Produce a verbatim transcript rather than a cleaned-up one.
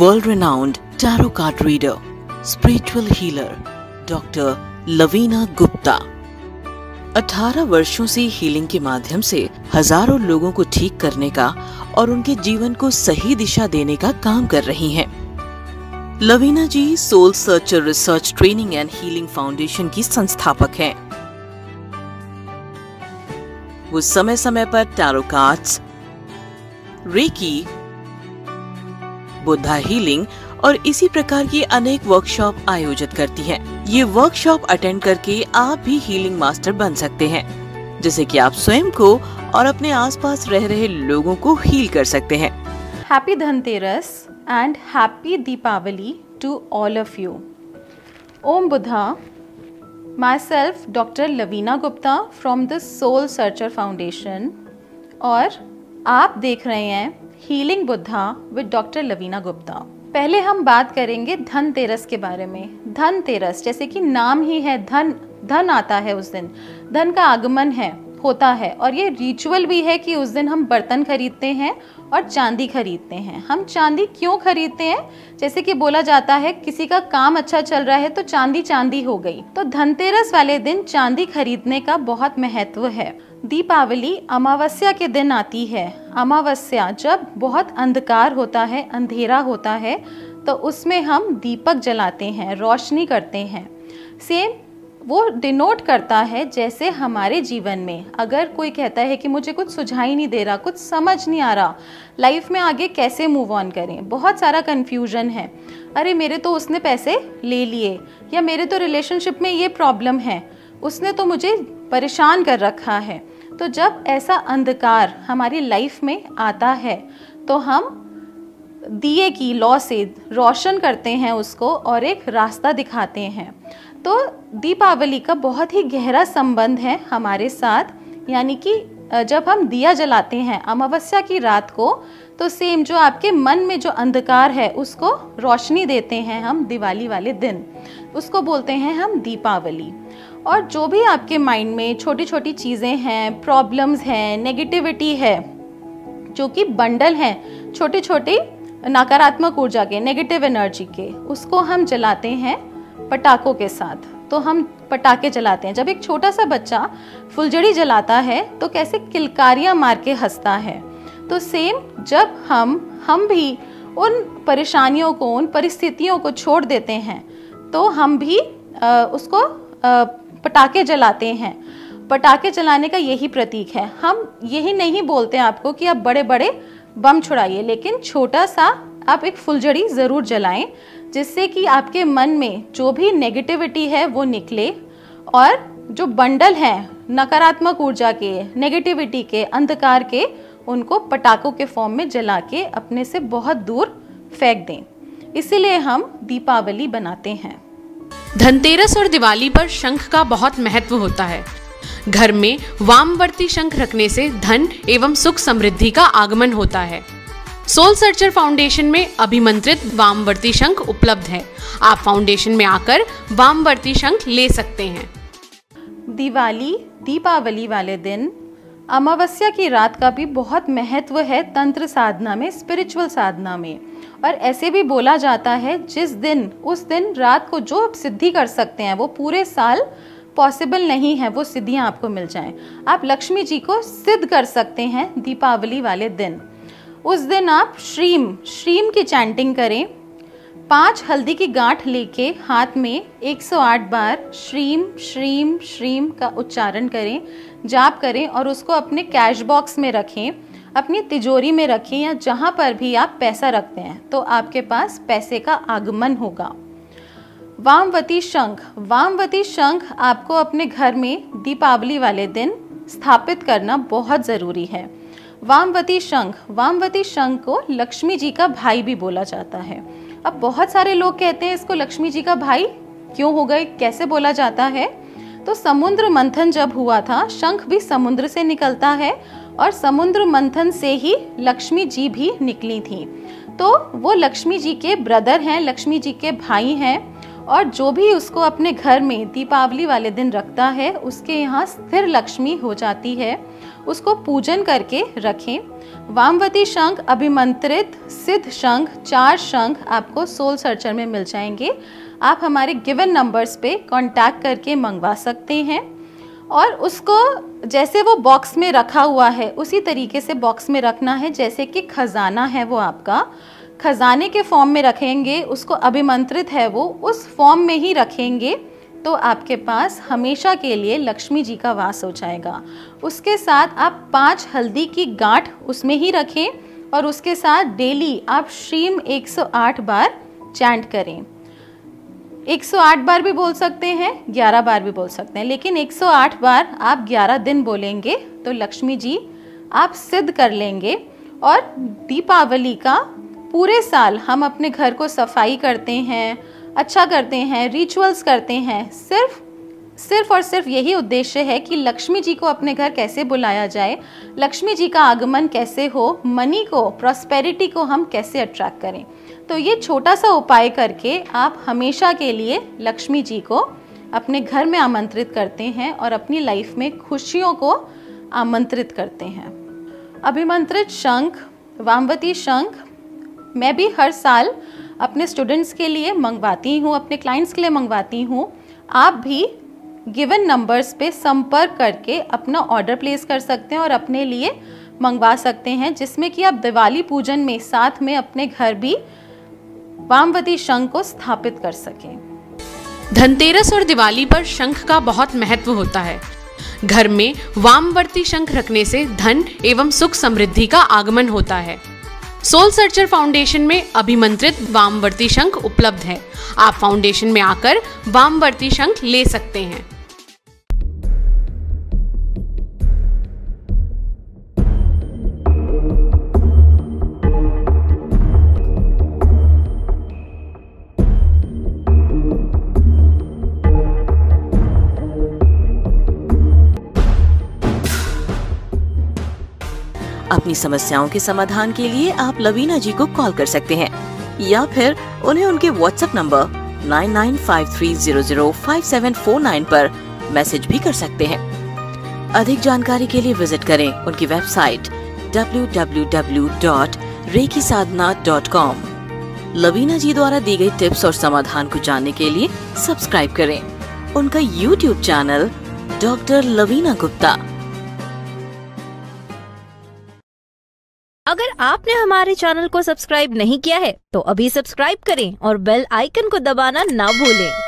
world renowned tarot card reader, spiritual healer, doctor Lavina Gupta अठारह वर्षों से हीलिंग के माध्यम से हजारों लोगों को ठीक करने का और उनके जीवन को सही दिशा देने का काम कर रही हैं। Lavina ji soul searcher research training and healing foundation की संस्थापक हैं। वो समय समय पर tarot cards, reiki, Buddha healing और इसी प्रकार की अनेक वर्कशॉप आयोजित करती हैं। ये वर्कशॉप अटेंड करके आप भी हीलिंग मास्टर बन सकते हैं, जिससे कि आप स्वयं को और अपने आसपास रह रहे लोगों को हील कर सकते हैं। Happy Dhanteras and happy Deepavali to all of you. Om Buddha. Myself doctor Lavina Gupta from the soul searcher foundation, और आप देख रहे हैं healing Buddha with doctor Lavina Gupta. पहले हम बात करेंगे धनतेरस के बारे में। धनतेरस जैसे कि नाम ही है, धन धन आता है उस दिन, धन का आगमन है होता है, और ये रिचुअल भी है कि उस दिन हम बर्तन खरीदते हैं और चांदी खरीदते हैं। हम चांदी क्यों खरीदते हैं? जैसे कि बोला जाता है किसी का काम अच्छा चल रहा है तो चांदी चांदी हो गई, तो धनतेरस वाले दिन चांदी खरीदने का बहुत महत्व है। दीपावली अमावस्या के दिन आती है। अमावस्या जब बहुत अंधकार होता है, अंधेरा होता है, तो उसमें हम दीपक जलाते हैं, रोशनी करते हैं। सेम वो डिनोट करता है जैसे हमारे जीवन में अगर कोई कहता है कि मुझे कुछ सुझाई नहीं दे रहा, कुछ समझ नहीं आ रहा, लाइफ में आगे कैसे मूव ऑन करें, बहुत सारा कन्फ्यूजन है, अरे मेरे तो उसने पैसे ले लिए, या मेरे तो रिलेशनशिप में ये प्रॉब्लम है, उसने तो मुझे परेशान कर रखा है। तो जब ऐसा अंधकार हमारी लाइफ में आता है तो हम दिए की लौ से रोशन करते हैं उसको और एक रास्ता दिखाते हैं। तो दीपावली का बहुत ही गहरा संबंध है हमारे साथ, यानी कि जब हम दिया जलाते हैं अमावस्या की रात को, तो सेम जो आपके मन में जो अंधकार है उसको रोशनी देते हैं हम दिवाली वाले दिन, उसको बोलते हैं हम दीपावली। और जो भी आपके माइंड में छोटी छोटी चीज़ें हैं, प्रॉब्लम्स हैं, नेगेटिविटी है, जो कि बंडल हैं छोटे छोटे नकारात्मक ऊर्जा के, नेगेटिव एनर्जी के, उसको हम जलाते हैं पटाखों के साथ। तो हम पटाखे जलाते हैं। जब एक छोटा सा बच्चा फुलझड़ी जलाता है तो कैसे किलकारियाँ मार के हंसता है, तो सेम जब हम हम भी उन परेशानियों को, उन परिस्थितियों को छोड़ देते हैं, तो हम भी आ, उसको आ, पटाखे जलाते हैं। पटाखे जलाने का यही प्रतीक है। हम यही नहीं बोलते आपको कि आप बड़े बड़े बम छुड़ाइए, लेकिन छोटा सा आप एक फुलझड़ी ज़रूर जलाएं, जिससे कि आपके मन में जो भी नेगेटिविटी है वो निकले, और जो बंडल हैं नकारात्मक ऊर्जा के, नेगेटिविटी के, अंधकार के, उनको पटाखों के फॉर्म में जला के अपने से बहुत दूर फेंक दें। इसीलिए हम दीपावली बनाते हैं। धनतेरस और दिवाली पर शंख का बहुत महत्व होता है। घर में वामवर्ती शंख रखने से धन एवं सुख समृद्धि का आगमन होता है। सोल सर्चर फाउंडेशन में अभिमंत्रित वामवर्ती शंख उपलब्ध है। आप फाउंडेशन में आकर वामवर्ती शंख ले सकते हैं। दिवाली दीपावली वाले दिन अमावस्या की रात का भी बहुत महत्व है तंत्र साधना में, स्पिरिचुअल साधना में। और ऐसे भी बोला जाता है जिस दिन, उस दिन रात को जो आप सिद्धि कर सकते हैं वो पूरे साल पॉसिबल नहीं है वो सिद्धियां आपको मिल जाएं। आप लक्ष्मी जी को सिद्ध कर सकते हैं दीपावली वाले दिन। उस दिन आप श्रीम श्रीम की चैंटिंग करें। पांच हल्दी की गांठ लेके हाथ में एक सौ आठ बार श्रीम श्रीम श्रीम का उच्चारण करें, जाप करें, और उसको अपने कैश बॉक्स में रखें, अपनी तिजोरी में रखें, या जहाँ पर भी आप पैसा रखते हैं तो आपके पास पैसे का आगमन होगा। वामवती शंख वामवती शंख आपको अपने घर में दीपावली वाले दिन स्थापित करना बहुत ज़रूरी है। वामवती शंख वामवती शंख को लक्ष्मी जी का भाई भी बोला जाता है। अब बहुत सारे लोग कहते हैं इसको लक्ष्मी जी का भाई क्यों हो गए, कैसे बोला जाता है? तो समुद्र मंथन जब हुआ था, शंख भी समुद्र से निकलता है, और समुद्र मंथन से ही लक्ष्मी जी भी निकली थी। तो वो लक्ष्मी जी के ब्रदर हैं, लक्ष्मी जी के भाई हैं, और जो भी उसको अपने घर में दीपावली वाले दिन रखता है उसके यहाँ स्थिर लक्ष्मी हो जाती है, उसको पूजन करके रखें। वामवती शंख, अभिमंत्रित सिद्ध शंख, चार शंख आपको सोल सर्चर में मिल जाएंगे। आप हमारे गिवन नंबर्स पे कांटेक्ट करके मंगवा सकते हैं और उसको जैसे वो बॉक्स में रखा हुआ है उसी तरीके से बॉक्स में रखना है जैसे कि खजाना है वो आपका खजाने के फॉर्म में रखेंगे। उसको अभिमंत्रित है वो उस फॉर्म में ही रखेंगे तो आपके पास हमेशा के लिए लक्ष्मी जी का वास हो जाएगा। उसके साथ आप पांच हल्दी की गांठ उसमें ही रखें और उसके साथ डेली आप श्रीम एक सौ आठ बार चैंट करें। एक सौ आठ बार भी बोल सकते हैं, ग्यारह बार भी बोल सकते हैं, लेकिन एक सौ आठ बार आप ग्यारह दिन बोलेंगे तो लक्ष्मी जी आप सिद्ध कर लेंगे। और दीपावली का पूरे साल हम अपने घर को सफाई करते हैं, अच्छा करते हैं, रिचुअल्स करते हैं, सिर्फ सिर्फ और सिर्फ यही उद्देश्य है कि लक्ष्मी जी को अपने घर कैसे बुलाया जाए, लक्ष्मी जी का आगमन कैसे हो, मनी को, प्रॉस्पेरिटी को हम कैसे अट्रैक्ट करें। तो ये छोटा सा उपाय करके आप हमेशा के लिए लक्ष्मी जी को अपने घर में आमंत्रित करते हैं और अपनी लाइफ में खुशियों को आमंत्रित करते हैं। अभिमंत्रित शंख, वामवती शंख मैं भी हर साल अपने स्टूडेंट्स के लिए मंगवाती हूँ, अपने क्लाइंट्स के लिए मंगवाती हूँ। आप भी गिवन नंबर्स पे संपर्क करके अपना ऑर्डर प्लेस कर सकते हैं और अपने लिए मंगवा सकते हैं, जिसमें कि आप दिवाली पूजन में साथ में अपने घर भी वामवती शंख को स्थापित कर सकें। धनतेरस और दिवाली पर शंख का बहुत महत्व होता है। घर में वामवर्ती शंख रखने से धन एवं सुख समृद्धि का आगमन होता है। सोल सर्चर फाउंडेशन में अभिमंत्रित वामवर्ती शंख उपलब्ध है। आप फाउंडेशन में आकर वामवर्ती शंख ले सकते हैं। अपनी समस्याओं के समाधान के लिए आप लवीना जी को कॉल कर सकते हैं या फिर उन्हें उनके WhatsApp number nine nine five three zero zero five seven four nine पर मैसेज भी कर सकते हैं। अधिक जानकारी के लिए विजिट करें उनकी website W W W dot reiki Sadhana dot com. Lavina ji द्वारा दी गई टिप्स और समाधान को जानने के लिए सब्सक्राइब करें उनका YouTube channel doctor Lavina Gupta. अगर आपने हमारे चैनल को सब्सक्राइब नहीं किया है तो अभी सब्सक्राइब करें और बेल आइकन को दबाना ना भूलें।